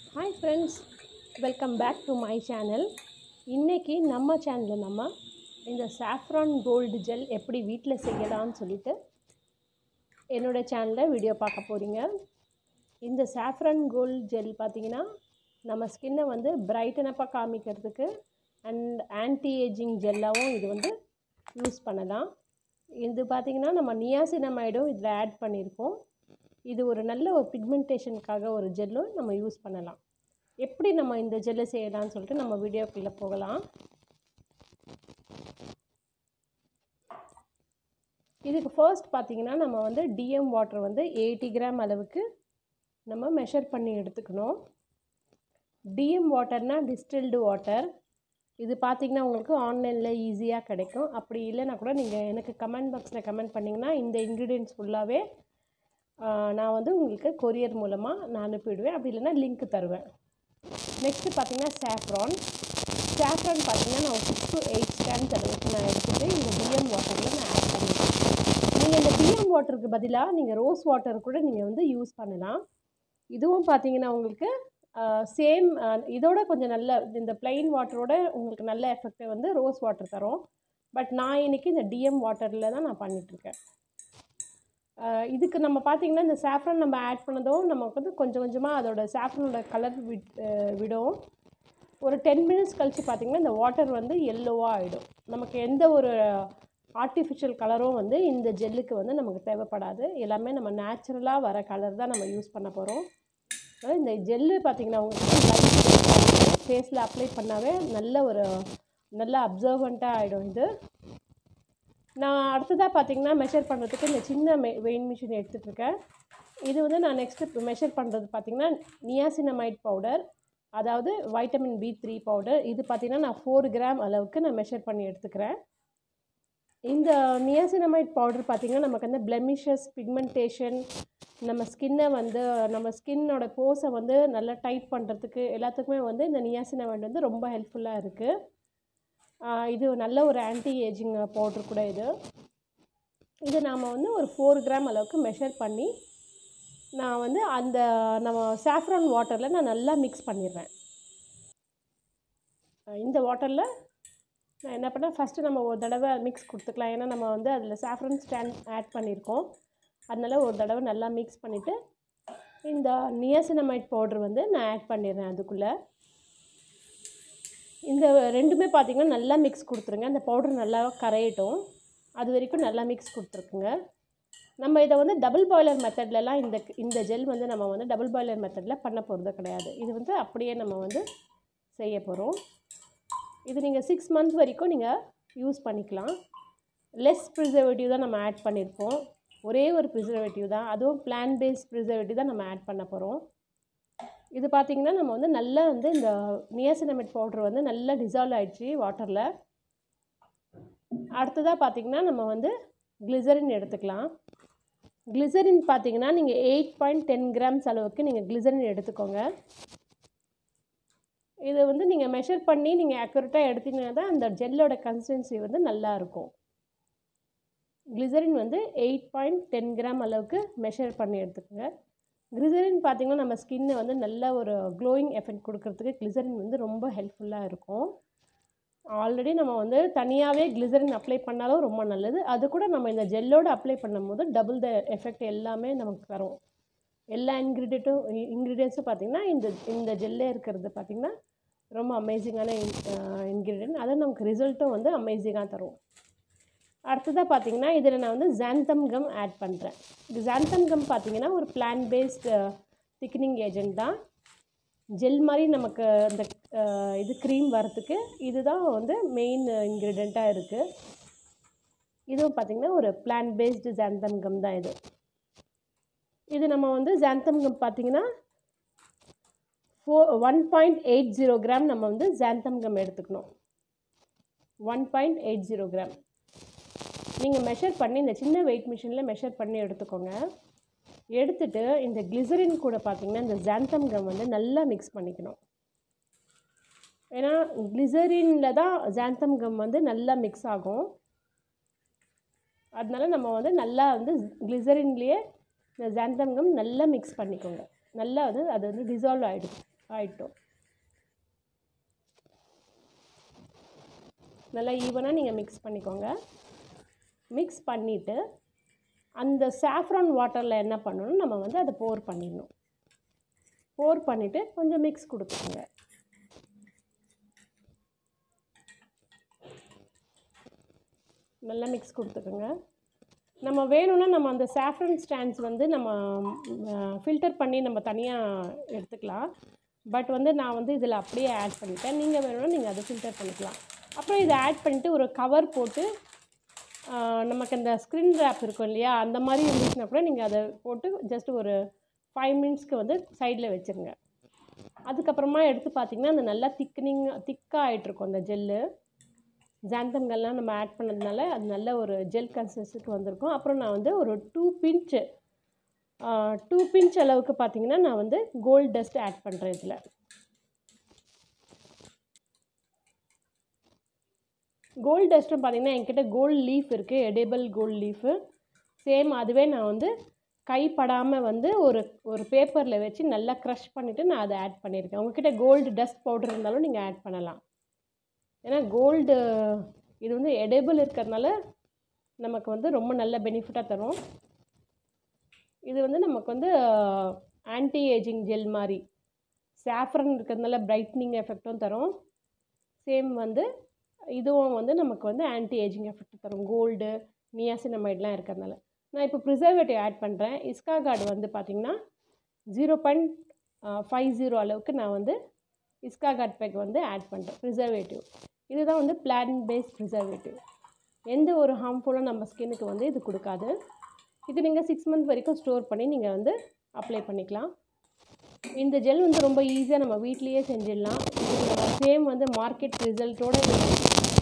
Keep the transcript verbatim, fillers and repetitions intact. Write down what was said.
Hi friends, welcome back to my channel. இன்னைக்கு நம்ம சேனல்ல நம்ம இந்த saffron gold gel எப்படி வீட்ல செய்யலாம்னு சொல்லிட்டு என்னோட சேனல்ல வீடியோ பார்க்க போறீங்க. இந்த saffron gold gel பாத்தீங்கன்னா நம்ம ஸ்கின்னை வந்து பிரைட்டன் அப்பா காமிக்கிறதுக்கு and anti aging ஜெல்லாவும் இது வந்து யூஸ் பண்ணலாம். இது பாத்தீங்கன்னா நம்ம நியாசினமைடும் இதுல ஆட் பண்ணிருக்கோம். இது ஒரு நல்ல ஒரு பிக்மெண்டேஷனுக்காக ஒரு ஜெல்லும் நம்ம யூஸ் பண்ணலாம். எப்படி நம்ம இந்த ஜெல்லை செய்யலாம்னு சொல்லிட்டு நம்ம வீடியோக்குள்ள போகலாம். இதுக்கு ஃபர்ஸ்ட் பாத்தீங்கன்னா நம்ம வந்து டிஎம் வாட்டர் வந்து எண்பது கிராம் அளவுக்கு நம்ம மெஷர் பண்ணி எடுத்துக்கணும். டிஎம் வாட்டர்னா டிஸ்டில்டு வாட்டர். இது பாத்தீங்கன்னா உங்களுக்கு ஆன்லைன்ல ஈஸியா கிடைக்கும். அப்படி இல்லனா கூட நீங்க எனக்கு கமெண்ட் பாக்ஸ்ல கமெண்ட் பண்ணீங்கன்னா இந்த இன்கிரிடியன்ட்ஸ் ஃபுல்லாவே நான் வந்து உங்களுக்கு கொரியர் மூலமா நான் அனுப்பிடுவேன். அப்படி இல்லனா லிங்க் தருவேன். நெக்ஸ்ட் பாத்தீங்கன்னா saffron. saffron பாத்தீங்கன்னா நான் six to eight grams அளவுக்கு நான் எடுத்துட்டு இந்த டிஎம் வாட்டர்ல நான் ஆட் பண்ணிருக்கேன். நீங்க இந்த டிஎம் வாட்டருக்கு பதிலா நீங்க ரோஸ் வாட்டர் கூட நீங்க வந்து யூஸ் பண்ணலாம். இதுவும் பாத்தீங்கன்னா உங்களுக்கு சேம் இதோட கொஞ்சம் நல்ல இந்த plain வாட்டரோட உங்களுக்கு நல்ல எஃபெக்ட் வந்து ரோஸ் வாட்டர் தரும். பட் நான் இன்னைக்கு இந்த டிஎம் வாட்டர்ல தான் நான் பண்ணிட்டு இருக்கேன். இதுக்கு நம்ம பாத்தீங்கன்னா இந்த saffron நம்ம ஆட் பண்ணதும் நமக்கு வந்து கொஞ்சம் கொஞ்சமா அதோட saffronோட கலர் விடும். ஒரு ten minutes கழிச்சு பாத்தீங்கன்னா இந்த வாட்டர் வந்து yellow-ஆ ஆயிடும். நமக்கு எந்த ஒரு ஆர்ட்டிஃபிஷியல் கலரும் வந்து இந்த ஜெல்லுக்கு வந்து நமக்கு தேவைப்படாது. எல்லாமே நம்ம நேச்சுரலா வர கலர் தான் நம்ம யூஸ் பண்ண போறோம். இந்த ஜெல்லு பாத்தீங்கன்னா உங்களுக்கு ஃபேஸ்ல அப்ளை பண்ணாவே நல்ல ஒரு நல்ல அப்சர்வன்ட்டா ஆயிடும் இது. நான் அடுத்ததா பாத்தீங்கன்னா மெஷர் பண்றதுக்கு இந்த சின்ன வெயிங் மிஷின் எடுத்துட்டு இருக்கேன். இது வந்து நான் நெக்ஸ்ட் மெஷர் பண்றது பாத்தீங்கன்னா நியாசினமைட் பவுடர், அதாவது வைட்டமின் பி த்ரீ பவுடர். இது பாத்தீங்கன்னா நான் four கிராம் அளவுக்கு நான் மெஷர் பண்ணி எடுத்துக்கிறேன். இந்த நியாசினமைட் பவுடர் பாத்தீங்கன்னா நமக்கு அந்த பிளெமிஷஸ், பிக்மெண்டேஷன், நம்ம ஸ்கின்னை வந்து நம்ம ஸ்கின்னோட போஸை வந்து நல்லா டைட் பண்றதுக்கு எல்லாத்துக்குமே வந்து இந்த நியாசினமைட் வந்து ரொம்ப ஹெல்ப்ஃபுல்லா இருக்கு. இது நல்ல ஒரு ஆன்டி ஏஜிங் பவுடர் கூட இது. இது நாம வந்து ஒரு four கிராம் அளவுக்கு மெஷர் பண்ணி நான் வந்து அந்த நம்ம saffron வாட்டர்ல நான் நல்லா மிக்ஸ் பண்ணிடுறேன். இந்த வாட்டர்ல நான் என்ன பண்ணேன், ஃபர்ஸ்ட் நம்ம ஒரு தடவை மிக்ஸ் கொடுத்துக்கலாம். ஏன்னா நம்ம வந்து அதுல saffron ஸ்டாண்ட் ஆட் பண்ணியிருக்கோம். அதனால ஒரு தடவை நல்லா மிக்ஸ் பண்ணிட்டு இந்த நியாசினமைட் பவுடர் வந்து நான் ஆட் பண்ணிடுறேன் அதுக்குள்ள. இந்த ரெண்டுமே பாத்தீங்கன்னா நல்லா மிக்ஸ் கொடுத்துருங்க. அந்த பவுடர் நல்லா கரையட்டும். அது வரைக்கும் நல்லா மிக்ஸ் கொடுத்துருக்குங்க. நம்ம இதை வந்து டபுள் பாய்லர் மெத்தட்லலாம் இந்த இந்த ஜெல் வந்து நம்ம வந்து டபுள் பாய்லர் மெத்தட்ல பண்ண போகிறது கிடையாது. இது வந்து அப்படியே நம்ம வந்து செய்ய போகிறோம். இது நீங்கள் சிக்ஸ் மந்த் வரைக்கும் நீங்கள் யூஸ் பண்ணிக்கலாம். லெஸ் ப்ரிசர்வேட்டிவ் தான் நம்ம ஆட் பண்ணியிருப்போம். ஒரே ஒரு ப்ரிசர்வேட்டிவ் தான், அதுவும் பிளான்ட் பேஸ்ட் ப்ரிசர்வேட்டிவ் தான் நம்ம ஆட் பண்ண போகிறோம். இது பாத்தீங்கன்னா நம்ம வந்து நல்லா வந்து இந்த நியாசினமைட் பவுடர் வந்து நல்லா டிசால்வ் ஆயிடுச்சு வாட்டர்ல. அடுத்ததா பாத்தீங்கன்னா நம்ம வந்து கிளிசரின் எடுத்துக்கலாம். கிளிசரின் பாத்தீங்கன்னா நீங்க eight point one zero grams அளவுக்கு நீங்க கிளிசரின் எடுத்துக்கோங்க. இது வந்து நீங்க மெஷர் பண்ணி நீங்க அக்யூரேட்டா எடுத்தீங்கன்னா தான் அந்த ஜெல்லோட கன்சிஸ்டன்சி வந்து நல்லா இருக்கும். கிளிசரின் வந்து eight point one zero gram அளவுக்கு மெஷர் பண்ணி எடுத்துக்கோங்க. கிளிசரின் பாத்தீங்கன்னா நம்ம ஸ்கின்னை வந்து நல்ல ஒரு க்ளோயிங் எஃபெக்ட் கொடுக்கிறதுக்கு கிளிசரின் வந்து ரொம்ப ஹெல்ப்ஃபுல்லா இருக்கும். ஆல்ரெடி நம்ம வந்து தனியாவே கிளிசரின் அப்ளை பண்ணாலும் ரொம்ப நல்லது. அது கூட நம்ம இந்த ஜெல்லோட அப்ளை பண்ணும்போது டபுள் த எஃபெக்ட் எல்லாமே நமக்கு தரும். எல்லா இன்கிரிடியன்ட்டும் இன்கிரிடியன்ட்ஸும் பாத்தீங்கன்னா இந்த இந்த ஜெல்லே இருக்கிறது பாத்தீங்கன்னா ரொம்ப அமேசிங்கான இன்கிரிடியன்ட். அது நமக்கு ரிசல்ட்டும் வந்து அமேசிங்கா தரும். அடுத்ததா பாத்தீங்கன்னா இதுல நான் வந்து xanthum gum ஆட் பண்றேன். இது xanthum gum பாத்தீங்கன்னா ஒரு plant based thickening agent தான். ஜெல் மாதிரி நமக்கு அந்த இது க்ரீம் வரதுக்கு இதுதான் வந்து மெயின் இன்கிரிடியன்ட்டா இருக்கு. இதுவும் பாத்தீங்கன்னா ஒரு plant based xanthum gum தான் இது. இது நம்ம வந்து xanthum gum பாத்தீங்கன்னா one point eight zero gram நம்ம வந்து xanthum gum எடுத்துக்கணும். one point eight zero gram நீங்க மெஷர் பண்ணி இந்த சின்ன வெயிட் மிஷின்ல மெஷர் பண்ணி எடுத்துக்கோங்க. எடுத்துட்டு இந்த கிளிசரின் கூட பாத்தீங்கன்னா இந்த xanthum gum வந்து நல்லா மிக்ஸ் பண்ணிக்கணும். ஏன்னா கிளிசரின்ல தான் xanthum gum வந்து நல்லா மிக்ஸ் ஆகும். அதனால நம்ம வந்து நல்லா வந்து கிளிசரின்லயே இந்த xanthum gum நல்லா மிக்ஸ் பண்ணிக்கோங்க. நல்லா வந்து அது வந்து டிசால்வ் ஆயிடும். ஆயிட்டோம். நல்லா ஈவனாக நீங்கள் மிக்ஸ் பண்ணிக்கோங்க. மிக்ஸ் பண்ணிவிட்டு அந்த சாஃப்ரான் வாட்டரில் என்ன பண்ணணும், நம்ம வந்து அதை போர் பண்ணிடணும். போர் பண்ணிவிட்டு கொஞ்சம் மிக்ஸ் கொடுத்துக்கோங்க. நல்லா மிக்ஸ் கொடுத்துக்கோங்க. நம்ம வேணும்னா நம்ம அந்த சாஃப்ரன் ஸ்டாண்ட்ஸ் வந்து நம்ம ஃபில்டர் பண்ணி நம்ம தனியாக எடுத்துக்கலாம். பட் வந்து நான் வந்து இதில் அப்படியே ஆட் பண்ணிட்டேன். நீங்கள் வேணும்னா நீங்கள் அதை ஃபில்டர் பண்ணிக்கலாம். அப்புறம் இதை ஆட் பண்ணிவிட்டு ஒரு கவர் போட்டு நமக்கு அந்த ஸ்க்ரீன் ரேப் இருக்கும் இல்லையா, அந்த மாதிரி இருந்துச்சுன்னா கூட நீங்கள் அதை போட்டு ஜஸ்ட் ஒரு ஃபைவ் மினிட்ஸ்க்கு வந்து சைடில் வச்சுருங்க. அதுக்கப்புறமா எடுத்து பார்த்திங்கன்னா அந்த நல்லா திக்னிங் திக்காக ஆகிட்ருக்கும் அந்த ஜெல்லு. xanthumகள்லாம் நம்ம ஆட் பண்ணதுனால அது நல்ல ஒரு ஜெல் கன்சிஸ்டன்சிக்கு வந்திருக்கும். அப்புறம் நான் வந்து ஒரு டூ பிஞ்ச் டூ பிஞ்ச் அளவுக்கு பார்த்திங்கன்னா நான் வந்து கோல்டு டஸ்ட் ஆட் பண்ணுறேன். இதில் கோல்டு டஸ்ட்டும் பார்த்திங்கன்னா என்கிட்ட கோல்டு லீஃப் இருக்குது, எடிபிள் கோல்டு லீஃபு. சேம் அதுவே நான் வந்து கைப்படாமல் வந்து ஒரு ஒரு பேப்பரில் வச்சு நல்லா க்ரஷ் பண்ணிவிட்டு நான் அதை ஆட் பண்ணியிருக்கேன். உங்கள்கிட்ட கோல்டு டஸ்ட் பவுடர் இருந்தாலும் நீங்கள் ஆட் பண்ணலாம். ஏன்னா கோல்டு இது வந்து எடிபிள் இருக்கிறதுனால நமக்கு வந்து ரொம்ப நல்ல பெனிஃபிட்டாக தரும். இது வந்து நமக்கு வந்து ஆன்டி ஏஜிங் ஜெல் மாதிரி. சாஃப்ரன் இருக்கிறதுனால பிரைட்னிங் எஃபெக்டும் தரும். சேம் வந்து இதுவும் வந்து நமக்கு வந்து ஆன்டி ஏஜிங் எஃபெக்ட் தரும், கோல்டு நியாசினமைட்லாம் இருக்கிறதுனால. நான் இப்போ ப்ரிசர்வேட்டிவ் ஆட் பண்ணுறேன். இஸ்கா கார்டு வந்து பார்த்திங்கன்னா ஜீரோ பாயிண்ட் ஃபைவ் ஜீரோ அளவுக்கு நான் வந்து இஸ்கா கார்ட் பேக் வந்து ஆட் பண்ணுறேன் ப்ரிசர்வேட்டிவ். இதுதான் வந்து பிளான்ட் பேஸ்ட் ப்ரிசர்வேட்டிவ். எந்த ஒரு ஹார்ம்ஃபுல்லும் நம்ம ஸ்கின்னுக்கு வந்து இது கொடுக்காது. இது நீங்கள் சிக்ஸ் மந்த் வரைக்கும் ஸ்டோர் பண்ணி நீங்கள் வந்து அப்ளை பண்ணிக்கலாம். இந்த ஜெல் வந்து ரொம்ப ஈஸியாக நம்ம வீட்லேயே செஞ்சிடலாம். சேம் வந்து மார்க்கெட் ரிசல்ட்டோடு